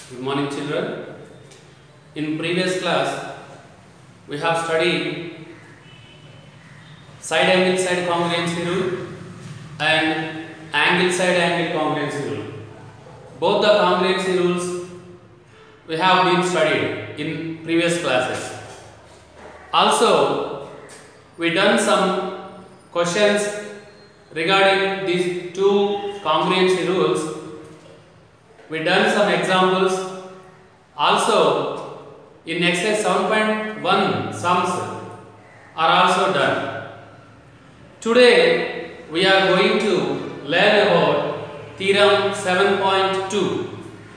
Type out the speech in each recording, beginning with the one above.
Good morning, children. In previous class, we have studied side angle side congruency rule and angle side angle congruency rule. Both the congruency rules we have been studied in previous classes. Also, we done some questions regarding these two congruency rules. We done some examples. Also, in exercise 7.1 sums are also done. Today, we are going to learn about theorem 7.2.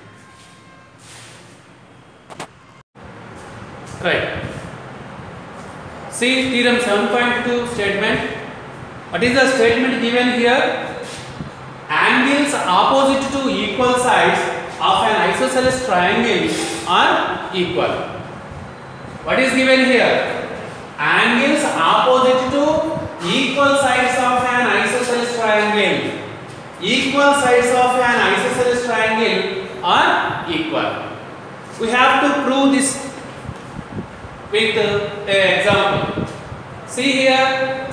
Right. See theorem 7.2 statement. What is the statement given here? Angles opposite to equal sides of an isosceles triangle are equal. What is given here? Angles opposite to equal sides of an isosceles triangle. Equal sides of an isosceles triangle are equal. We have to prove this with an example. See here.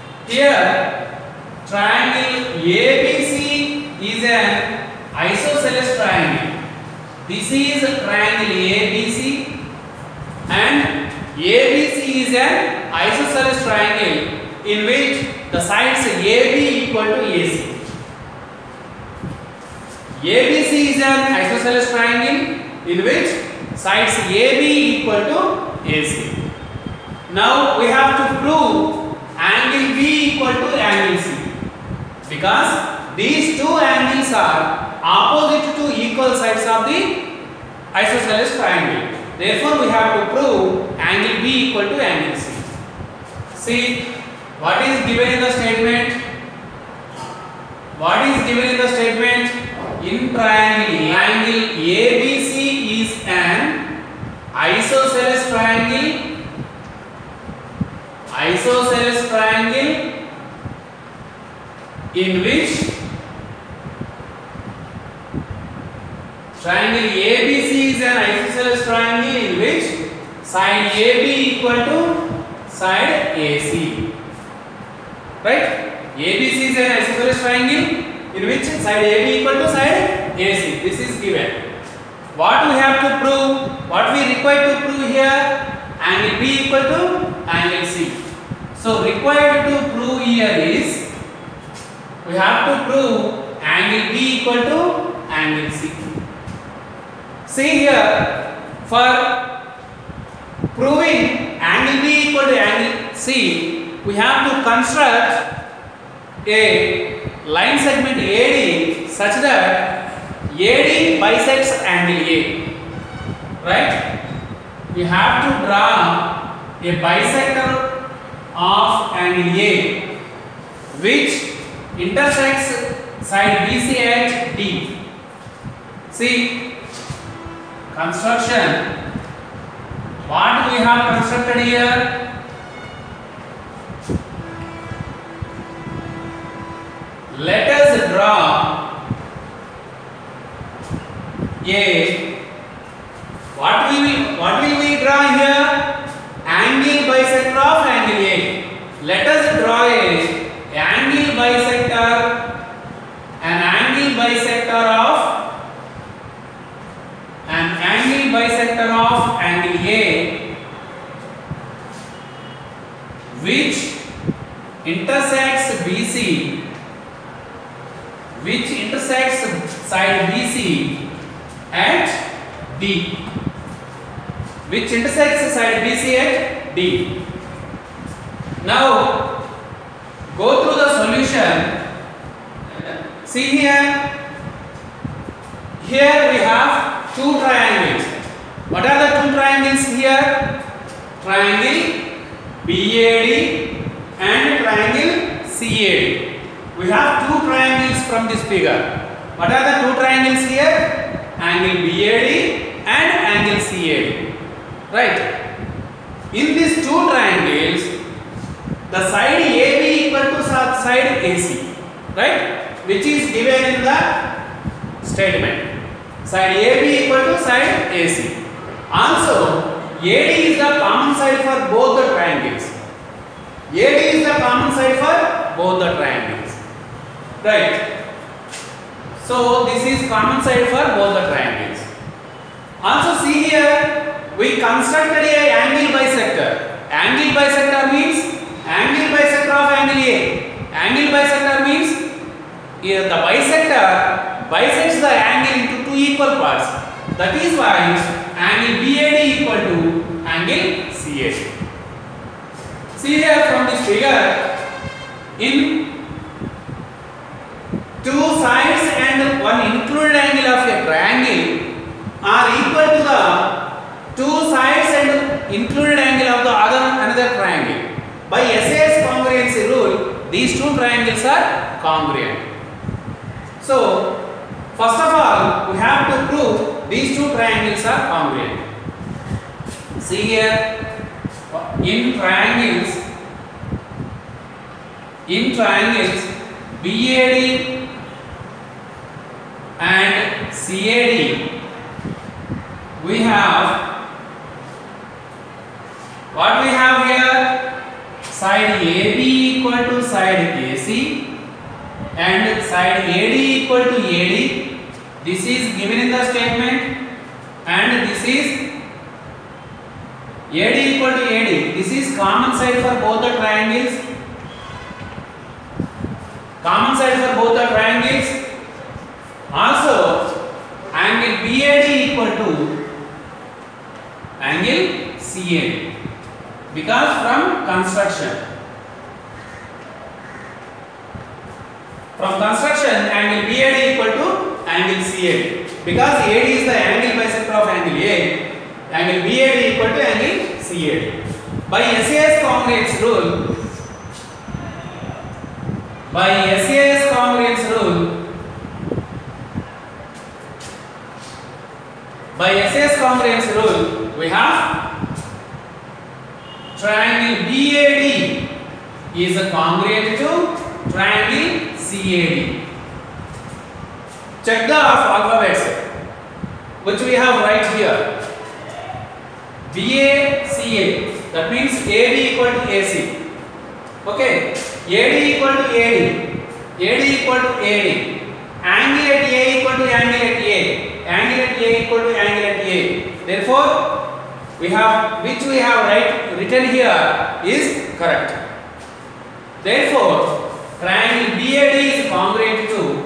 Triangle ABC is an isosceles triangle. This is triangle ABC and ABC is an isosceles triangle in which the sides AB equal to AC. ABC is an isosceles triangle in which sides AB equal to AC. Now we have to prove angle B equal to angle C, because these two angles are opposite to equal sides of the isosceles triangle. Therefore, we have to prove angle B equal to angle C. See what is given in the statement. What is given in the statement? In triangle, angle ABC is an isosceles triangle. Isosceles triangle in which triangle ABC is an isosceles triangle in which side AB equal to side AC. Right? ABC is an isosceles triangle in which side AB equal to side AC. This is given. What we have to prove? What we require to prove here? Angle B equal to angle C. So required to prove here is we have to prove angle B equal to angle C. See here, for proving angle B equal to angle C, we have to construct a line segment AD such that AD bisects angle A. Right? We have to draw a bisector of angle A which intersects side BC at D. See construction. What we have constructed here? Let us draw a what will we draw here? Angle bisector of angle A. Let us draw an angle bisector of angle A which intersects side BC at D. Which intersects side BC at D. Now go through the solution. See here. Here we have two triangles. What are the two triangles here? Triangle BAD and triangle CAD. We have two triangles from this figure. What are the two triangles here? Angle BAD and angle CAD. Right? In these two triangles, the side AB equal to side AC. Right? Which is given in the statement. Side AB equal to side AC. Also, AD is the common side for both the triangles. AD is the common side for both the triangles. Right. So this is common side for both the triangles. Also see here, we constructed a angle bisector. Angle bisector means angle bisector of angle A. Angle bisector means here the bisector bisects the angle into two equal parts. That is why angle BAD equal to angle CAD. See here from this figure, in two sides and one included angle of a triangle are equal to the two sides and included angle of the another triangle. By SAS congruency rule, these two triangles are congruent. So, first of all, we have to prove these two triangles are congruent. See here, in triangles BAD and CAD, we have what we have here, side AB equal to side AC and side AD equal to AD. This is given in the statement, and this is AD equal to AD. This is common side for both the triangles. Common side for both the triangles. Also, angle BAD equal to angle CAD, because from construction angle BAD equal to angle CAD, because AD is the angle bisector of angle A, angle BAD equal to angle CAD. By SAS congruence rule, we have triangle BAD is congruent to triangle CAD. Check the alphabets which we have right here. BACA, that means AB equal to AC. Okay, AD equal to AD, AD equal to AD, angle at A equal to angle at A, angle at A equal to angle at A. Therefore, we have written here is correct. Therefore, triangle BAD is congruent to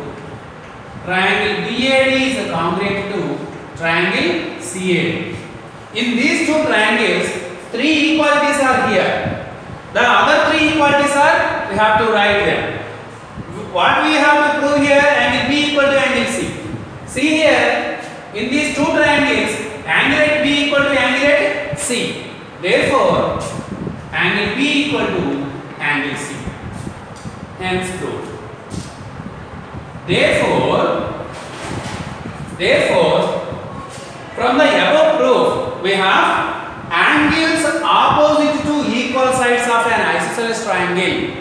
triangle CAD. In these two triangles, three equalities are here. The other three equalities are, we have to write them. What we have to prove here, angle B equal to angle C. See here, in these two triangles, angle at B equal to angle at C. Therefore, angle B equal to angle C. Hence proved. Therefore, from the above proof, we have angles opposite to equal sides of an isosceles triangle.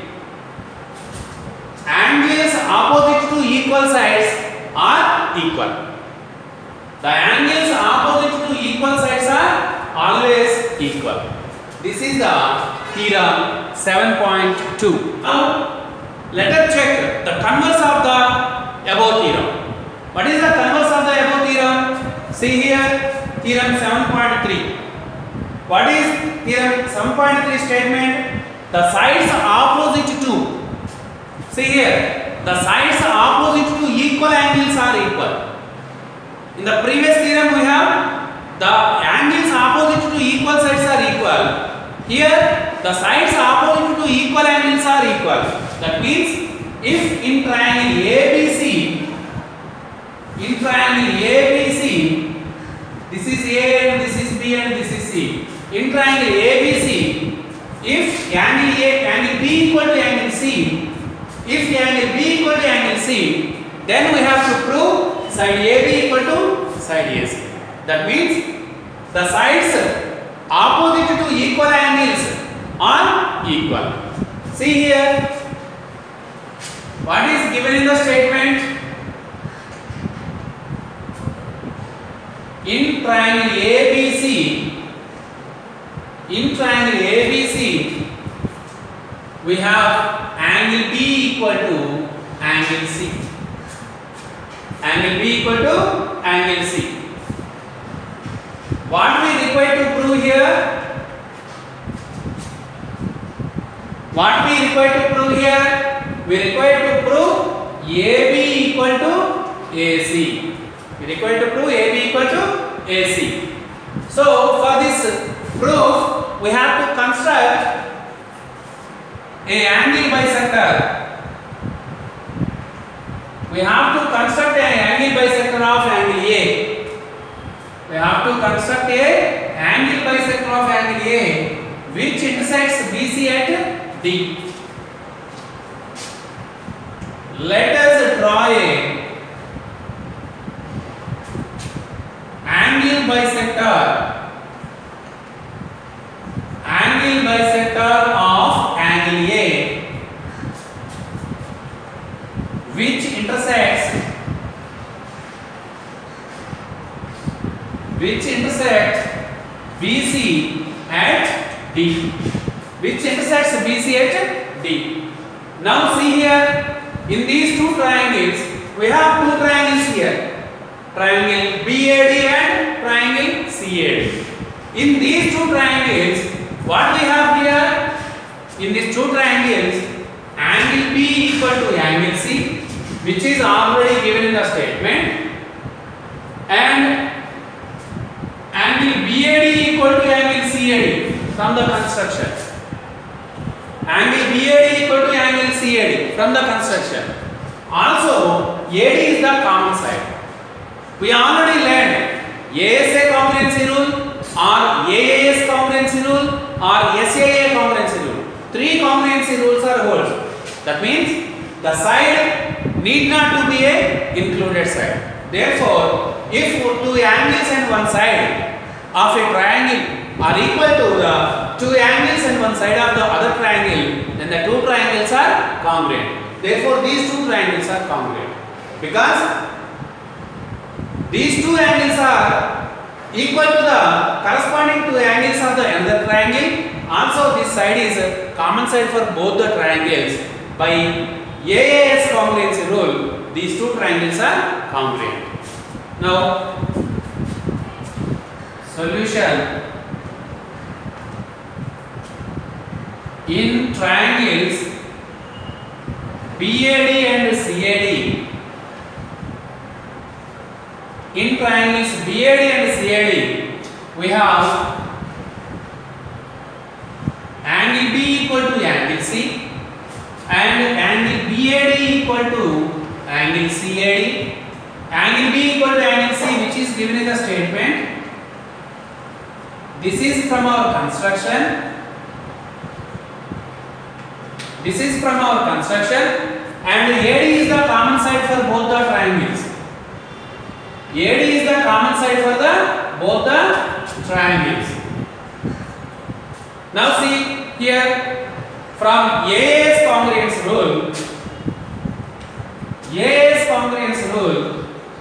Angles opposite to equal sides are equal. The angles opposite to equal sides are always equal. This is the theorem 7.2. Now, let us check the converse of the above theorem. What is the converse of the above theorem? See here, theorem 7.3. What is theorem 7.3 statement? The sides opposite to, see here, the sides opposite to equal angles are equal. In the previous theorem we have the angles opposite to equal sides are equal. Here the sides opposite to equal angles are equal. That means if in triangle ABC, this is A and this is B and this is C. In triangle ABC, if angle B equal to angle C, then we have to prove side AB equal to side AC. That means the sides opposite to equal angles are equal. See here, what is given in the statement? in triangle ABC, we have angle B equal to angle C. Angle B equal to angle C. What we require to prove here? What we require to prove here? We require to prove AB equal to AC. We require to prove AB equal to AC. So for this proof, we have to construct a angle bisector. We have to construct an angle bisector of angle A. We have to construct a angle bisector of angle A which intersects BC at D. Let us draw a angle bisector of angle A which intersects BC at D. Which intersects BC at D. Now see here, in these two triangles, we have two triangles here. Triangle BAD and triangle CAD. In these two triangles, what we have here? In these two triangles, angle B equal to angle C, which is already given in the statement, and angle BAD equal to angle CAD from the construction. Angle BAD equal to angle CAD from the construction. Also, AD is the common side. We already learned ASA congruency rule or AAS congruency rule or SAA congruency rule. Three congruency rules are holds. That means the side need not to be a included side. Therefore, if two angles and one side of a triangle are equal to the two angles and one side of the other triangle, then the two triangles are congruent. Therefore, these two triangles are congruent because these two angles are equal to the corresponding to angles of the another triangle. Also, this side is a common side for both the triangles. By AAS congruency rule, these two triangles are congruent. Now, solution. In triangles BAD and CAD, we have angle B equal to angle C and angle BAD equal to angle CAD. Angle B equal to angle C, which is given in the statement. This is from our construction. And AD is the common side for both the triangles. AD is the common side for both the triangles. Now see here, from AAS congruence rule,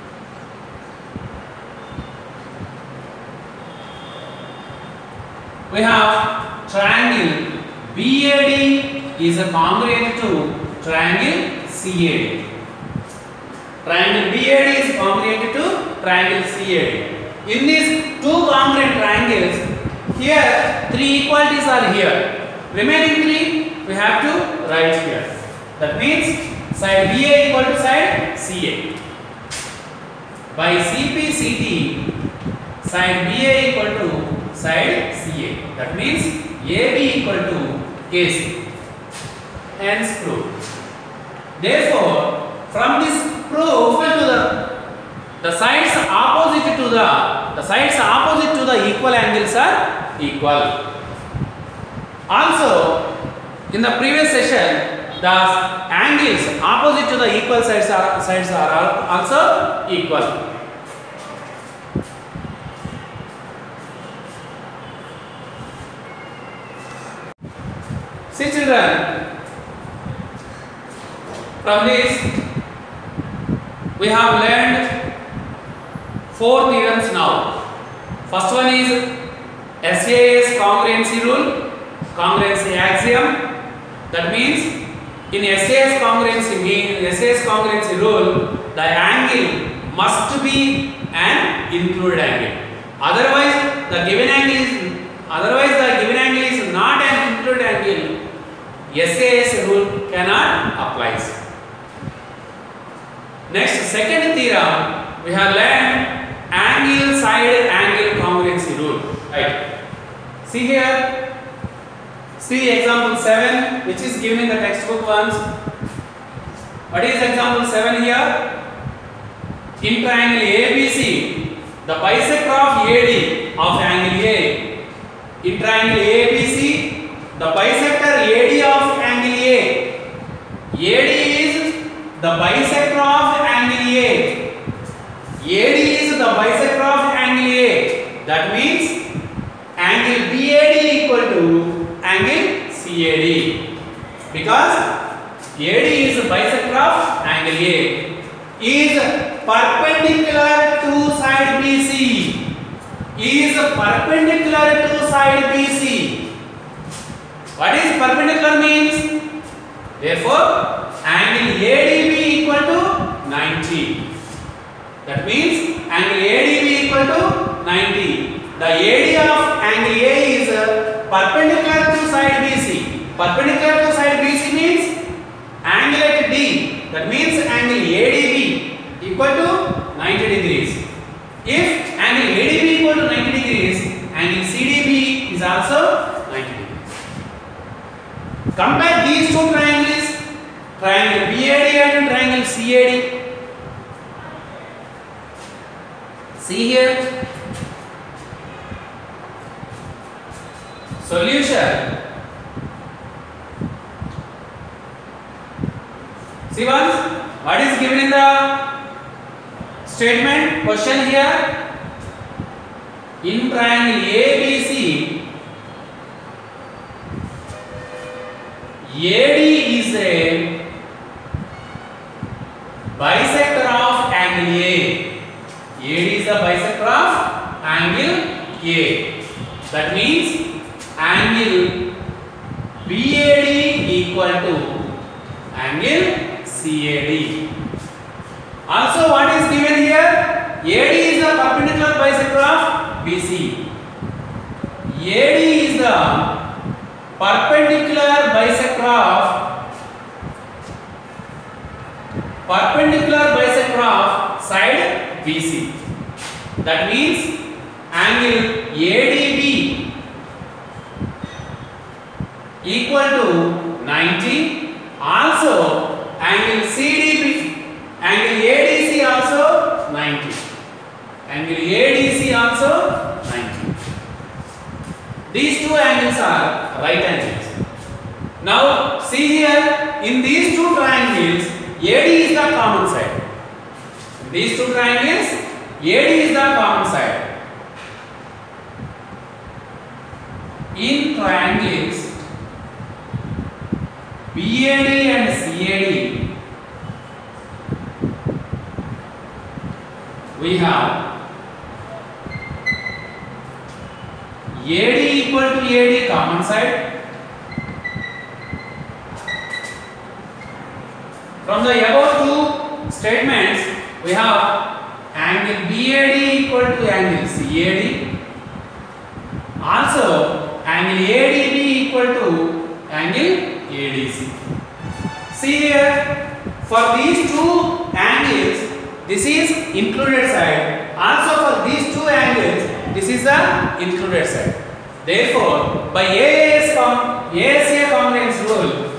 we have triangle BAD is a congruent to triangle CAD. Triangle BAD is congruent to triangle CAD. In these two congruent triangles, here three equalities are here. Remaining three we have to write here. That means side BA equal to side CA. By CP/CT, side BA equal to side CA. That means AB equal to AC. Hence proof. Therefore, from this proof, the sides opposite to the equal angles are equal. Also, in the previous session, the angles opposite to the equal sides are also equal. See children, from this we have learned 4 theorems now. First one is SAS congruency rule, congruency axiom. That means in SAS congruency rule, the angle must be an included angle. Otherwise, the given angle is not an included angle. SAS rule cannot apply. Next, second theorem, we have learned angle side angle congruency rule. Right? See here. See example 7, which is given in the textbook ones. What is example 7 here? In triangle ABC, the bisector of AD of angle A. In triangle ABC, the bisector AD of angle A. AD is the bisector of angle A. AD is the bisector of angle A. That means angle BAD equal to angle CAD. Because AD is the bisector of angle A. Is perpendicular to side BC. Is perpendicular to side BC. What is perpendicular means? Therefore, angle ADB equal to 90. That means angle ADB equal to 90. The AD of angle A is perpendicular to side BC. Perpendicular to side BC means angle at D. That means angle ADB equal to 90 degrees. If angle ADB equal to 90 degrees, angle CDB is also 90 degrees. Compare these two triangles, triangle BAD and triangle CAD. See here. Solution. See once, what is given in the statement question here? In triangle ABC, AD is a bisector of angle A. AD is a bisector of angle A. That means angle BAD equal to angle CAD. Also, what is given here? AD is the perpendicular bisector of BC. AD is the perpendicular bisector of side BC. That means angle ADB equal to 90. Also, angle CDB, angle ADC also 90. Angle ADC also 90. These two angles are right angles. Now, see here, in these two triangles, AD is the common side. In these two triangles, AD is the common side. In triangles BAD and CAD, we have AD equal to AD common side. From the above two statements, we have angle BAD equal to angle CAD. Also, angle ADB equal to angle ADC. See here, for these two angles, this is included side. Also for these two angles, this is the included side. Therefore, by ASA congruence rule,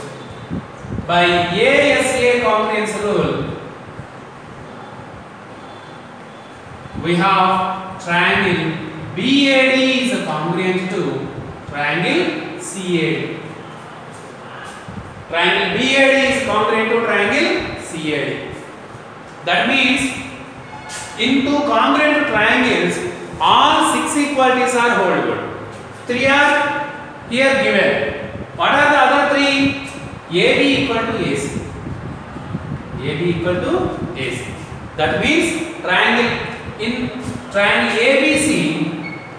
we have triangle BAD is congruent to triangle CAD. Triangle BAD is congruent to triangle CAD. That means in two congruent triangles, all 6 equalities are hold good. 3 are here given. What are the other 3? AB equal to AC. AB equal to AC. That means triangle in triangle ABC,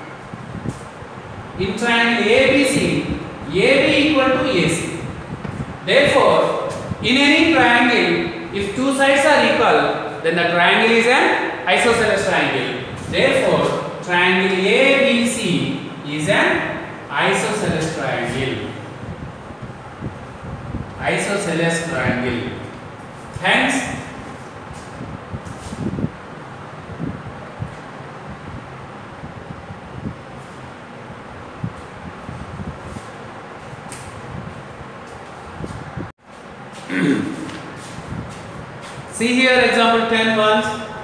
AB equal to AC. Therefore, in any triangle, if two sides are equal, then the triangle is an isosceles triangle. Therefore, triangle ABC is an isosceles triangle. Isosceles triangle. Hence, see here example 10 once.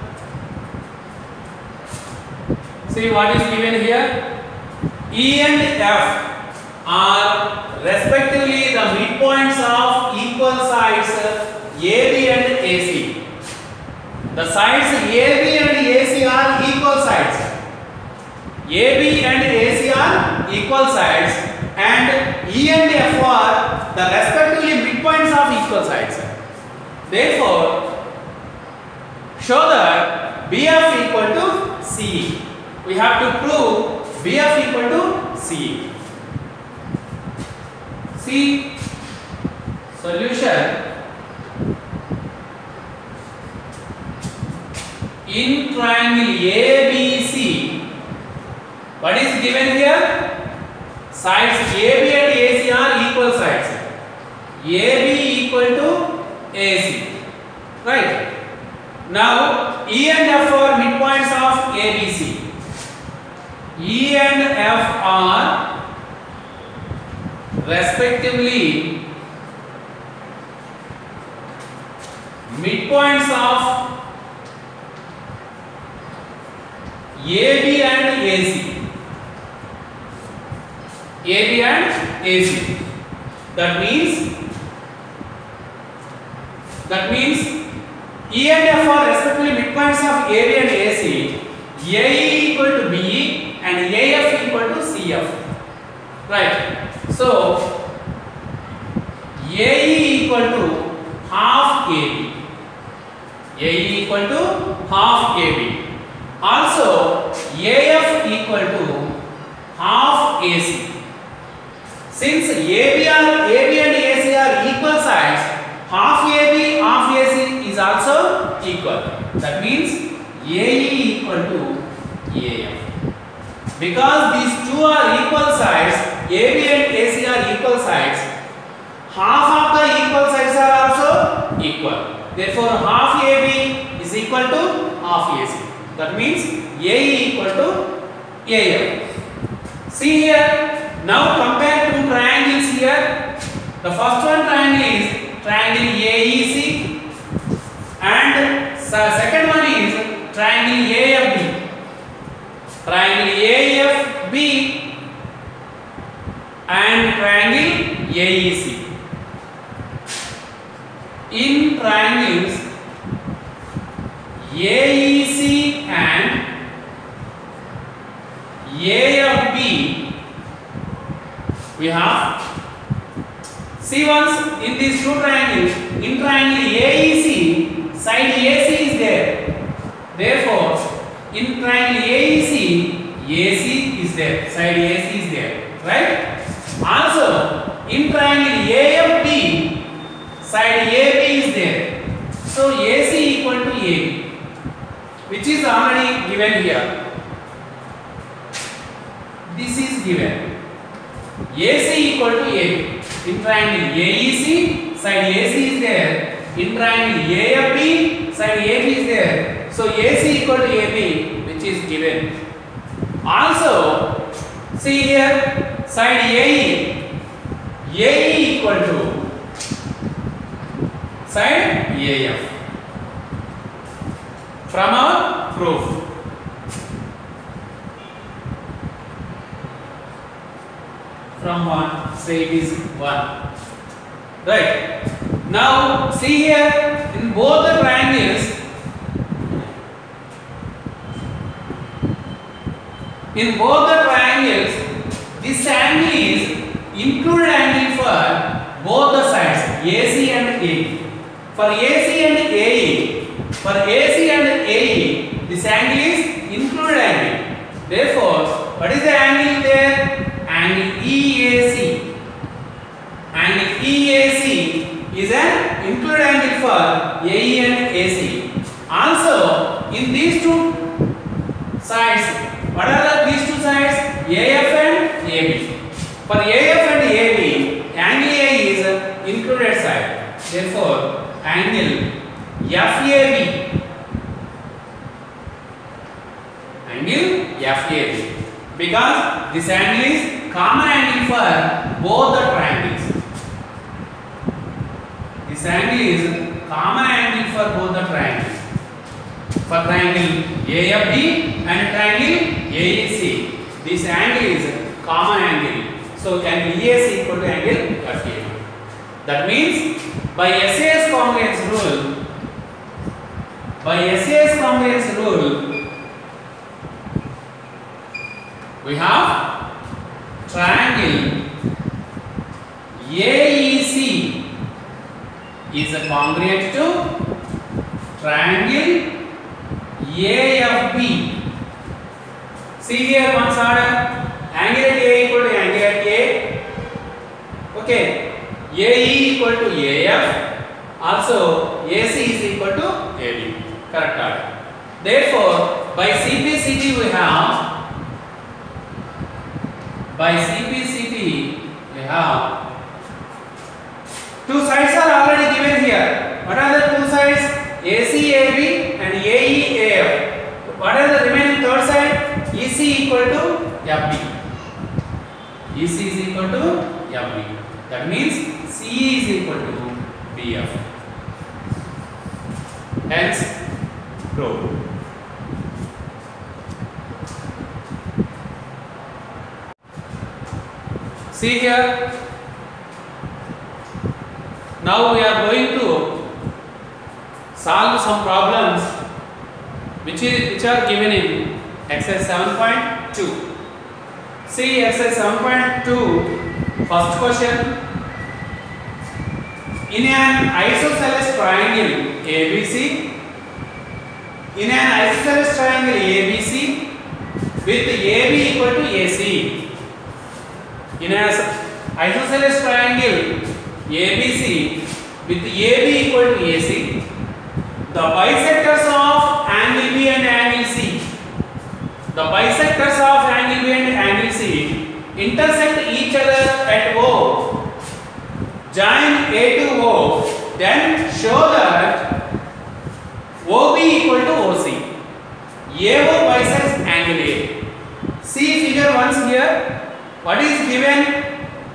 See what is given here. E and F are respectively the midpoints of equal sides AB and AC. The sides AB and AC are equal sides. AB and AC are equal sides, and E and F are the respectively midpoints of equal sides. Therefore, show that BF equal to CE. We have to prove BF equal to CE. See solution. In triangle ABC, what is given here? Sides AB and AC are equal sides. AB equal to AC. Right? Now, E and F are midpoints of ABC. E and F are respectively midpoints of AB and AC. AB and AC. That means E and F are respectively midpoints of AB and AC. AE equal to BE and AF equal to CF. Right. So AE equal to half AB. AE equal to half AB. Also AF equal to half AC. Since AB and AC are equal sides, half AB, half AC is also equal. That means AE equal to AF. Because these two are equal sides, AB and AC are equal sides, half of the equal sides are also equal. Therefore, half AB is equal to half AC. That means AE equal to AF. See here. Now compare two triangles here. The first one triangle is triangle AEC, and second one is triangle AFB. Triangle AFB and triangle AEC. In triangles AEC and AFB, we have, see once in these two triangles, in triangle AEC, side AC is there. Therefore, in triangle AEC, AC is there, side AC is there, right? Also, in triangle AFB, side AB is there. So, AC equal to AB, which is already given here. This is given. AC equal to AB. In triangle AEC, side AC is there. In triangle AFB, side AB is there. So AC equal to AB, which is given. Also, see here, side AE. AE equal to side AF. From our proof. From 1, say it is 1. Right. Now see here, in both the triangles, this angle is included angle for both the sides, AC and AE. For AC and AE, this angle is included angle. Therefore, what is the angle there? Angle EAC. Angle EAC is an included angle for AE and AC. Also, in these two sides, what are these two sides? AF and AB. For AF and AB, angle A is included side. Therefore, angle FAB. Angle FAB. Because this angle is common angle for both the triangles. This angle is common angle for both the triangles. For triangle AFB and triangle AEC, this angle is common angle. So angle EAC equal to angle FAB. That means by SAS congruence rule, we have triangle AEC is congruent to triangle AFB. See here once order, angle at A equal to angle at A. Okay, AE equal to AF. Also, AC is equal to AB. Correct order. Therefore, by CPCT we have two sides are already given here. What are the two sides? AC AB and AE AF. What are the remaining third side? EC equal to FB. EC is equal to FB. That means CE is equal to BF. Hence, proved. See here. Now we are going to solve some problems which are given in exercise 7.2. See exercise 7.2, first question. In an isosceles triangle ABC, with AB equal to AC. In an isosceles triangle ABC with AB equal to AC, the bisectors of angle B and angle C, intersect each other at O. Join A to O, then show that OB equal to OC. AO bisects angle A. See figure once here. What is given?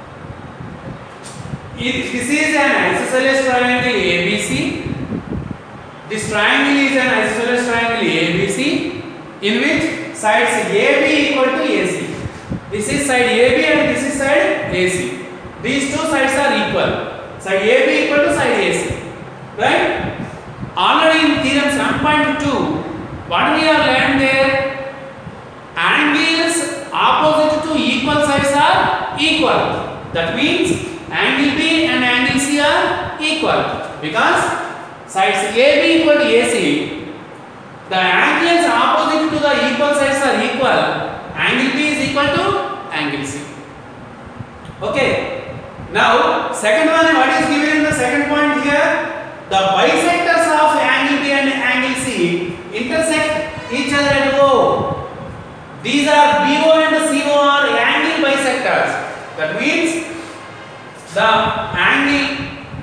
This is an isosceles triangle ABC. This triangle is an isosceles triangle ABC, in which sides AB equal to AC. This is side AB and this is side AC. These two sides are equal. Side AB equal to side AC. Right? Already in theorem 7.2, what we have learned there? Angles opposite to equal sides are equal. That means angle B and angle C are equal. Because sides AB equal to AC, the angles opposite to the equal sides are equal. Angle B is equal to angle C. Okay. Now, second one, what is given in the second point here? The bisectors of angle B and angle C intersect each other at O. These are BO and CO are angle bisectors. That means the angle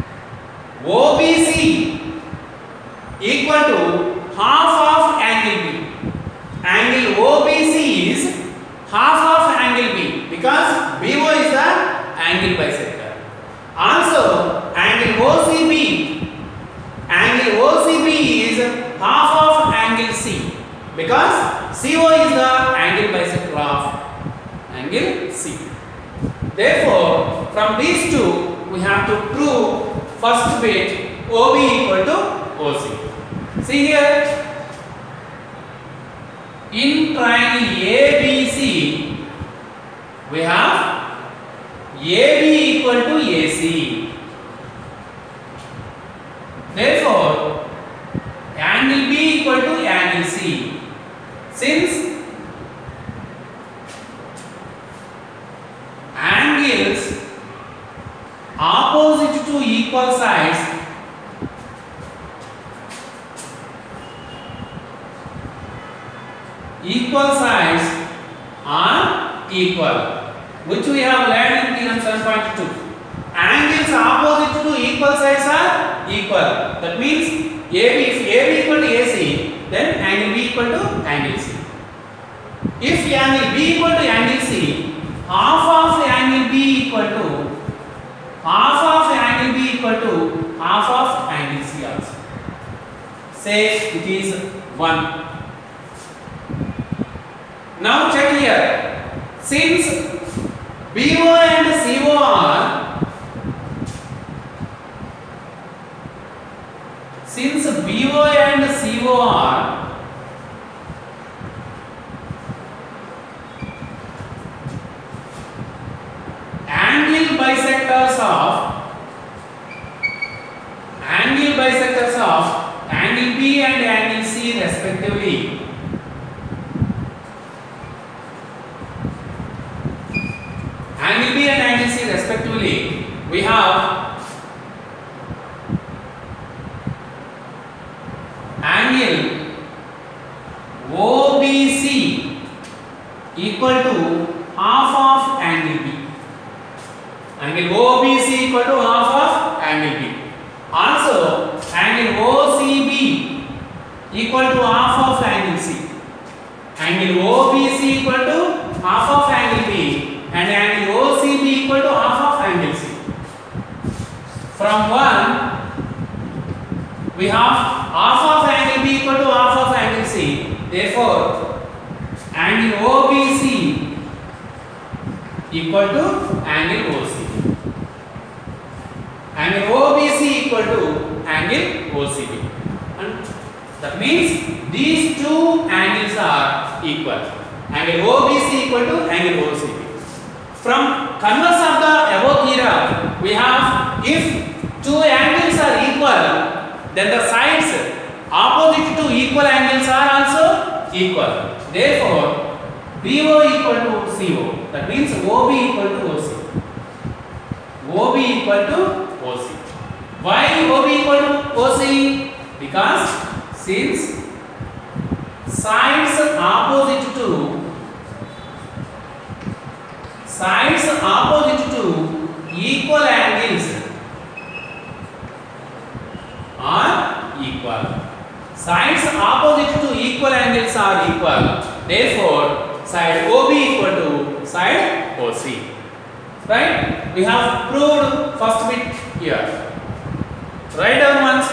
OBC equal to half of angle B. Angle OBC is half of angle B because BO is the angle bisector. Also, angle OCB is half of angle C because CO is the angle bisector of angle C. Therefore, from these two, we have to prove first bit OB equal to OC. See here, in triangle ABC, we have AB equal to AC. Therefore, angle B equal to angle C. equal sides are equal, which we have learned in theorem 7.2. Angles opposite to equal sides are equal. That means AB, if AB equal to AC, then angle B equal to angle C. If angle B equal to angle C, half of angle B equal to half of angle B equal to half of angle C also. Say it is 1. Now check here. Since BO and CO are angle bisectors of angle B and angle C respectively. Angle B and angle C respectively, we have angle OBC equal to half of angle B. Angle OBC equal to half of angle B. Also, angle OCB equal to half of angle C. Angle OBC equal to half of angle B and angle OCB equal to half of angle C. From 1, we have half of angle B equal to half of angle C. Therefore, angle OBC equal to angle OCB. Angle OBC equal to angle OCB. And that means these two angles are equal. Angle OBC equal to angle OCB. From converse of the above theorem, we have if two angles are equal, then the sides opposite to equal angles are also equal. Therefore, BO equal to CO. That means OB equal to OC. OB equal to OC. Why OB equal to OC? Because since sides opposite to equal angles are equal. Sides opposite to equal angles are equal. Therefore, side OB equal to side OC. Right? We have proved first bit here. Write down once.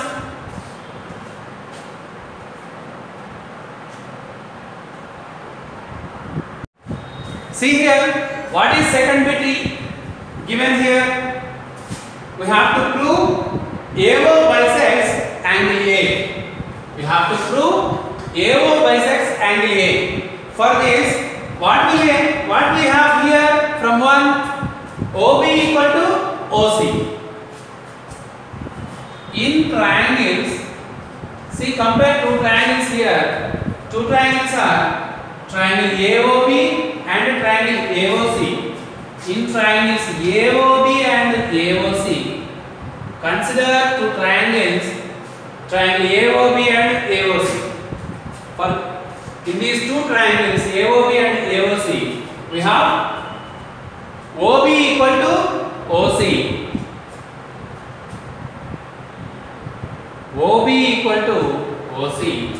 See here, what is second bit given here? We have to prove AO bisects angle A. We have to prove AO bisects angle A. For this, what we have here from 1, OB equal to OC. In triangles, see, compare two triangles here. Two triangles are triangle AOB and triangle AOC. In triangles AOB and AOC, consider two triangles, triangle AOB and AOC. In these two triangles AOB and AOC, we have OB equal to OC. OB equal to OC.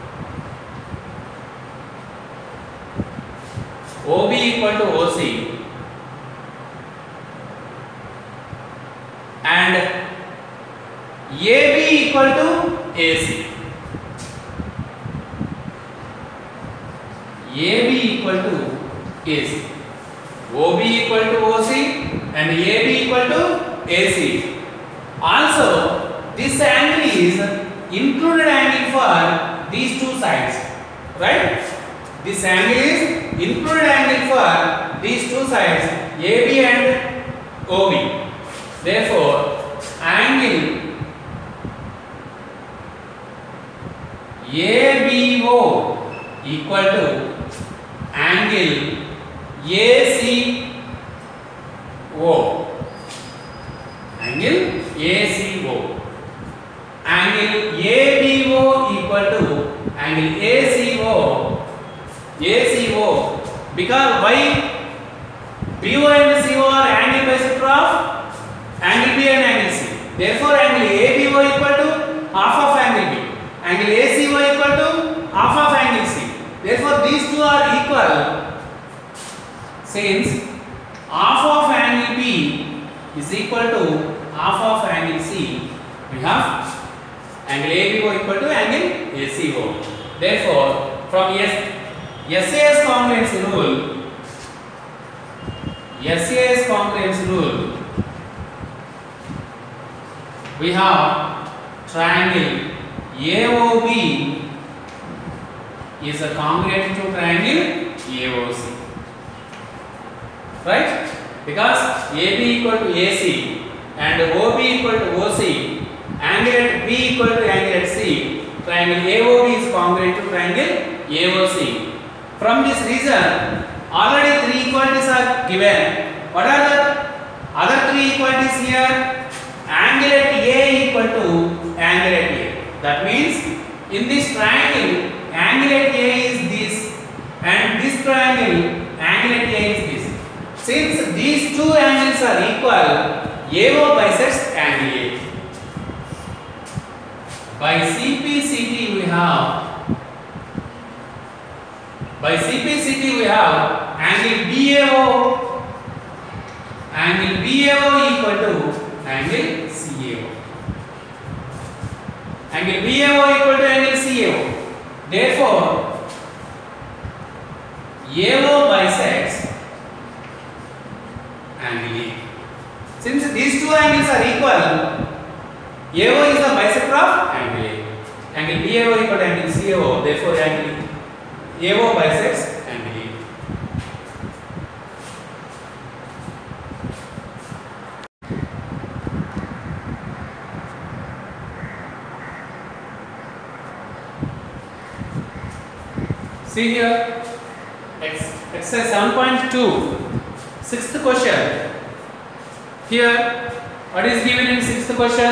OB equal to OC. And AB equal to AC. AB equal to AC. OB equal to OC and AB equal to AC. Also, this angle is included angle for these two sides, right? This angle is included angle for these two sides, AB and OB. Therefore, angle ABO equal to angle ACO. Angle ACO. Angle ABO equal to angle ACO ACO. Because why? BO and CO are angle bisector of angle B and angle C. Therefore, angle ABO equal to half of angle B. Angle ACO equal to half of angle C. Therefore, these two are equal. Since half of angle B is equal to half of angle C, we have angle ABO equal to angle ACO. Therefore, from SAS congruence rule, we have triangle AOB is a congruent to triangle AOC. Right? Because AB equal to AC and OB equal to OC, angle at B equal to angle at C, triangle AOB is congruent to triangle AOC. From this reason, already three equalities are given. What are the other three equalities here? Angle at A equal to angle at A. That means in this triangle, angle at A is this, and this triangle, angle at A is this. Since these two angles are equal, AO bisects angle A. By CPCT we have angle BAO equal to angle CAO. Angle BAO equal to angle CAO. Therefore, AO bisects angle A. Since these two angles are equal, AO is the bisector of angle A. Angle BAO equal to angle CAO. Therefore, angle AO bisects angle A. See here, exercise 7.2, sixth question. Here, what is given in sixth question?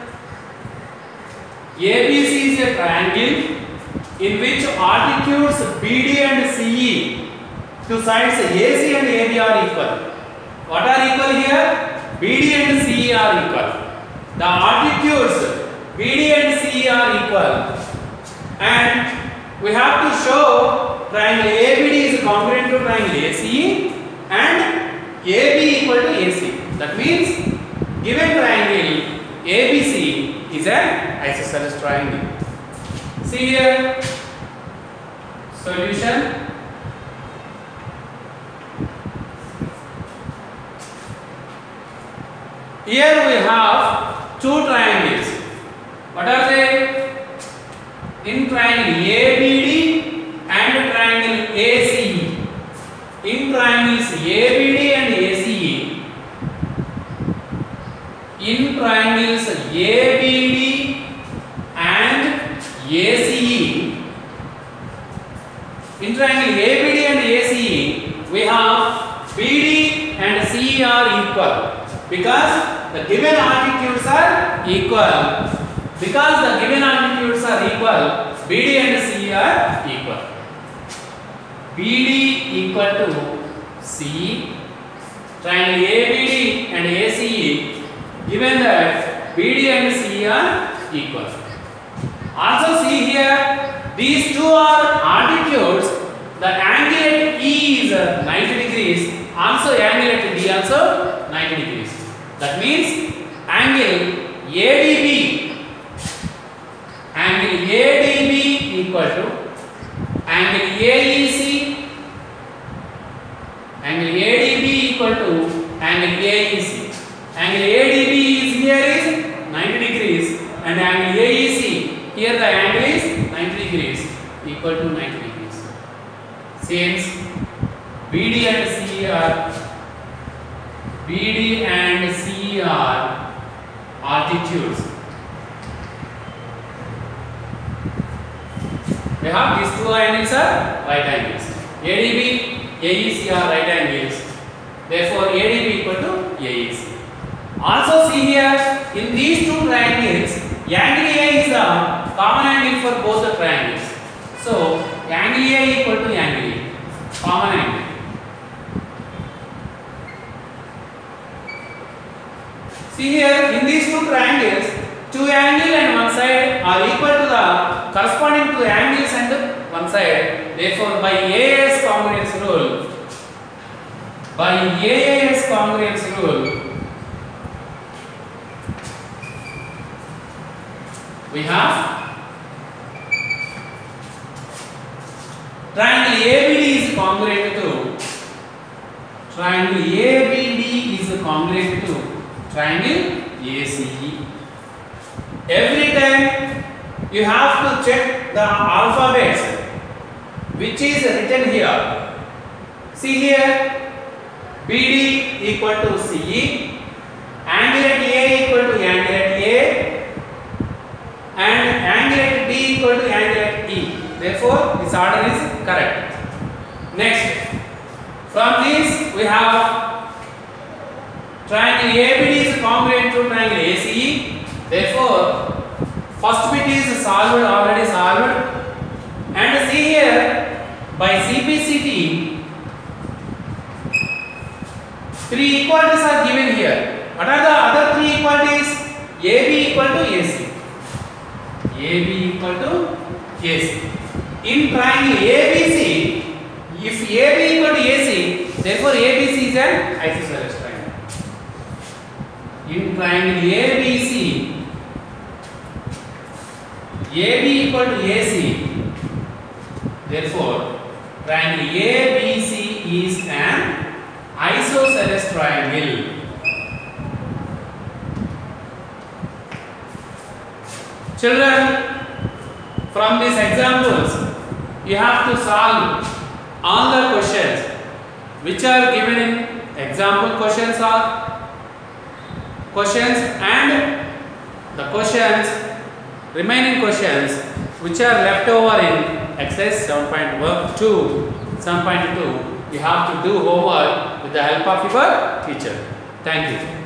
ABC is a triangle in which altitudes BD and CE to sides AC and AB are equal. What are equal here? BD and CE are equal. The altitudes BD and CE are equal, and we have to show triangle ABD is congruent to triangle ACE and AB equal to AC. That means given triangle ABC is an isosceles triangle. See here, solution. Here we have two triangles. What are they? In triangle ABD and triangle ACE. In triangles ABD and ACE. In triangles ABD and ACE. In triangle ABD and ACE, we have BD and CE are equal because the given altitudes are equal. Because the given altitudes are equal, BD and CE are equal. BD equal to CE, triangle ABD and ACE, given that BD and CE are equal. Also see here, these two are altitudes. The angle at E is 90 degrees. Also angle at D also 90 degrees. That means angle ADB equal to angle AEC, angle ADB equal to angle AEC. Angle ADB is here is 90 degrees and angle AEC here the angle is 90 degrees equal to 90 degrees. Since BD and CE are altitudes, we have these two angles are right angles. ADB, AEC are right angles. Therefore, ADB equal to AEC. Also see here, in these two triangles, angle A is a common angle for both the triangles. So, angle A equal to angle A. two triangles, two angles and one side are equal to the corresponding to the angles and one side. Therefore, by AAS congruence rule, we have triangle ABD is congruent to triangle ACE. Every time you have to check the alphabets which is written here. See here, BD equal to CE, angle at A equal to angle at A, and angle at D equal to angle at E. Therefore, this order is correct. Next, from this we have triangle ABD is congruent to triangle ACE. Therefore, first bit is solved, already solved. And see here, by CPCT, three equalities are given here. What are the other three equalities? AB equal to AC. AB equal to AC. In triangle ABC, if AB equal to AC, therefore ABC is an isosceles triangle. In triangle ABC, AB equal to AC, therefore triangle ABC is an isosceles triangle. Children, from these examples, you have to solve all the questions which are given in example questions and the remaining questions which are left over in exercise 7.2. You have to do homework with the help of your teacher. Thank you.